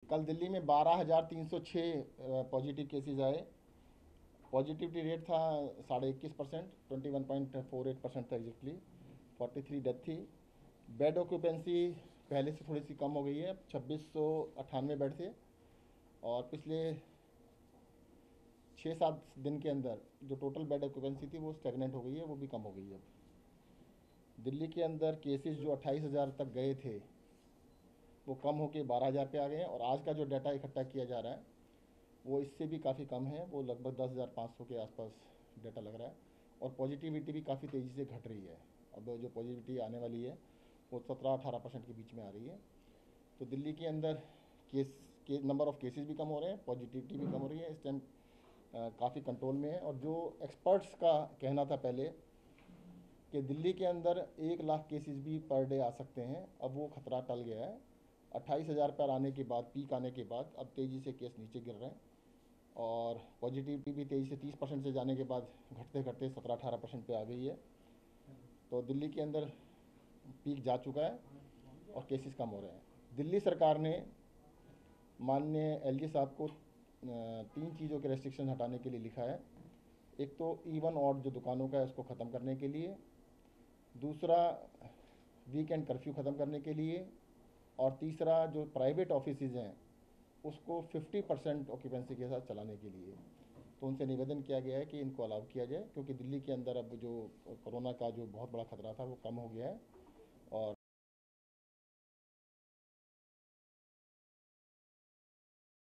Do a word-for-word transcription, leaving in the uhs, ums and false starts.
कल दिल्ली में बारह हज़ार तीन सौ छः पॉजिटिव केसेस आए। पॉजिटिविटी रेट था साढ़े इक्कीस percent, twenty one point four eight percent था एग्जैक्टली। फोर्टी थ्री डेथ थी। बेड ऑक्यूपेंसी पहले से थोड़ी सी कम हो गई है, छब्बीस सौ अट्ठानवे बेड थे, और पिछले छः सात दिन के अंदर जो टोटल बेड ऑक्यूपेंसी थी वो स्टेगनेंट हो गई है, वो भी कम हो गई है। अब दिल्ली के अंदर केसेस जो अट्ठाईस हज़ार तक गए थे वो कम होकर बारह हज़ार पे आ गए हैं, और आज का जो डाटा इकट्ठा किया जा रहा है वो इससे भी काफ़ी कम है, वो लगभग दस हज़ार पाँच सौ के आसपास डाटा लग रहा है। और पॉजिटिविटी भी काफ़ी तेज़ी से घट रही है। अब जो पॉजिटिविटी आने वाली है वो सत्रह अठारह परसेंट के बीच में आ रही है। तो दिल्ली के अंदर केस के नंबर ऑफ़ केसेस भी कम हो रहे हैं, पॉजिटिविटी भी कम हो रही है, इस टाइम काफ़ी कंट्रोल में है। और जो एक्सपर्ट्स का कहना था पहले कि दिल्ली के अंदर एक लाख केसेस भी पर डे आ सकते हैं, अब वो खतरा टल गया है। अट्ठाईस हज़ार पर आने के बाद, पीक आने के बाद अब तेज़ी से केस नीचे गिर रहे हैं, और पॉजिटिविटी भी तेज़ी से तीस परसेंट से जाने के बाद घटते घटते सत्रह अठारह परसेंट पे आ गई है। तो दिल्ली के अंदर पीक जा चुका है और केसेस कम हो रहे हैं। दिल्ली सरकार ने माननीय एलजी साहब को तीन चीज़ों के रेस्ट्रिक्शन हटाने के लिए लिखा है। एक तो इवन ऑड जो दुकानों का है उसको ख़त्म करने के लिए, दूसरा वीकेंड कर्फ्यू ख़त्म करने के लिए, और तीसरा जो प्राइवेट ऑफिसेज हैं उसको पचास परसेंट ऑक्यूपेंसी के साथ चलाने के लिए। तो उनसे निवेदन किया गया है कि इनको अलाउ किया जाए, क्योंकि दिल्ली के अंदर अब जो कोरोना का जो बहुत बड़ा खतरा था वो कम हो गया है। और